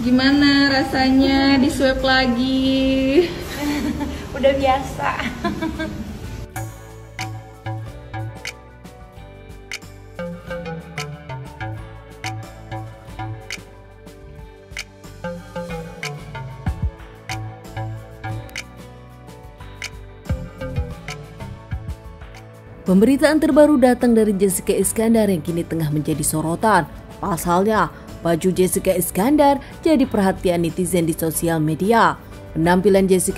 Gimana rasanya di swab lagi? Udah biasa. Pemberitaan terbaru datang dari Jessica Iskandar yang kini tengah menjadi sorotan. Pasalnya, baju Jessica Iskandar jadi perhatian netizen di sosial media. Penampilan Jessica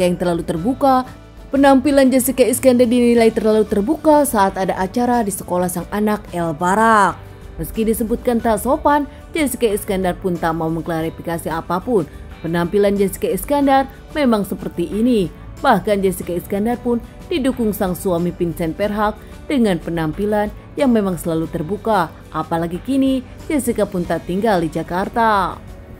dinilai terlalu terbuka saat ada acara di sekolah sang anak El Barak. Meski disebutkan tak sopan, Jessica Iskandar pun tak mau mengklarifikasi apapun. Penampilan Jessica Iskandar memang seperti ini. Bahkan Jessica Iskandar pun didukung sang suami Vincent Perhak dengan penampilan yang memang selalu terbuka. Apalagi kini Jessica pun tak tinggal di Jakarta.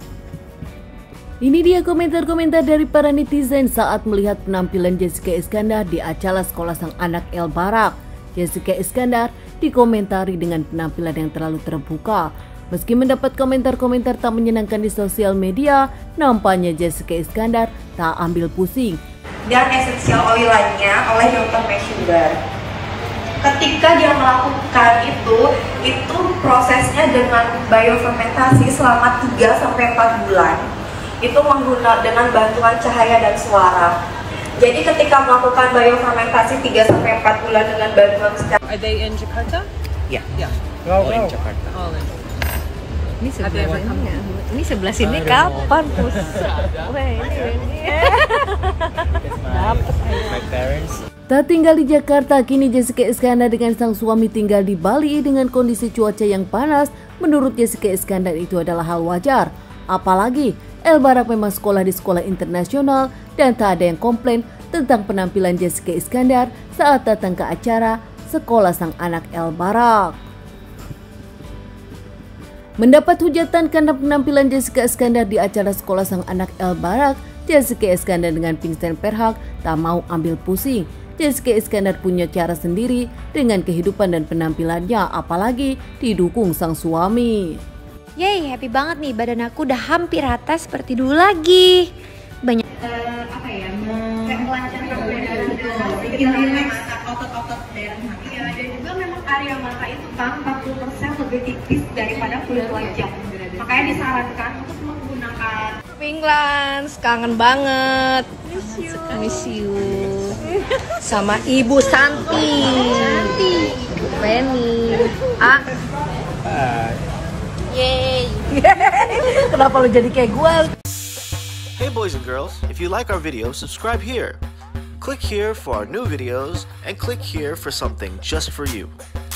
Ini dia komentar-komentar dari para netizen saat melihat penampilan Jessica Iskandar di acara sekolah sang anak El Barak. Jessica Iskandar dikomentari dengan penampilan yang terlalu terbuka. Meski mendapat komentar-komentar tak menyenangkan di sosial media, nampaknya Jessica Iskandar tak ambil pusing. Dan essential oil lainnya oleh Dr. Meshugar. Ketika dia melakukan itu prosesnya dengan biofermentasi selama 3-4 bulan. Itu menggunakan dengan bantuan cahaya dan suara. Jadi ketika melakukan biofermentasi 3-4 bulan dengan bantuan cahaya. Are they in Jakarta? Yeah. All in Jakarta. All in. Ini sebelah sini kapan pusat? My parents. Tak tinggal di Jakarta, kini Jessica Iskandar dengan sang suami tinggal di Bali dengan kondisi cuaca yang panas. Menurut Jessica Iskandar itu adalah hal wajar. Apalagi El Barak memang sekolah di sekolah internasional dan tak ada yang komplain tentang penampilan Jessica Iskandar saat datang ke acara sekolah sang anak El Barak. Mendapat hujatan karena penampilan Jessica Iskandar di acara sekolah sang anak El Barak, Jessica Iskandar dengan Vincent Perhak tak mau ambil pusing. Jessica Iskandar punya cara sendiri dengan kehidupan dan penampilannya, apalagi didukung sang suami. Yeay, happy banget nih, badan aku udah hampir rata seperti dulu lagi. Banyak Kayak melancarkan peredaran darah, bikin rileks otot-otot daerah mata. Ya, dan juga memang area mata itu kan 40% lebih tipis daripada kulit wajah. Makanya disarankan untuk menggunakan Pinglans, kangen banget. Miss you. Sama Ibu Santi. Penny. Yeay. Kenapa lu jadi kayak gue? Hey boys and girls, if you like our video, subscribe here. Click here for our new videos and click here for something just for you.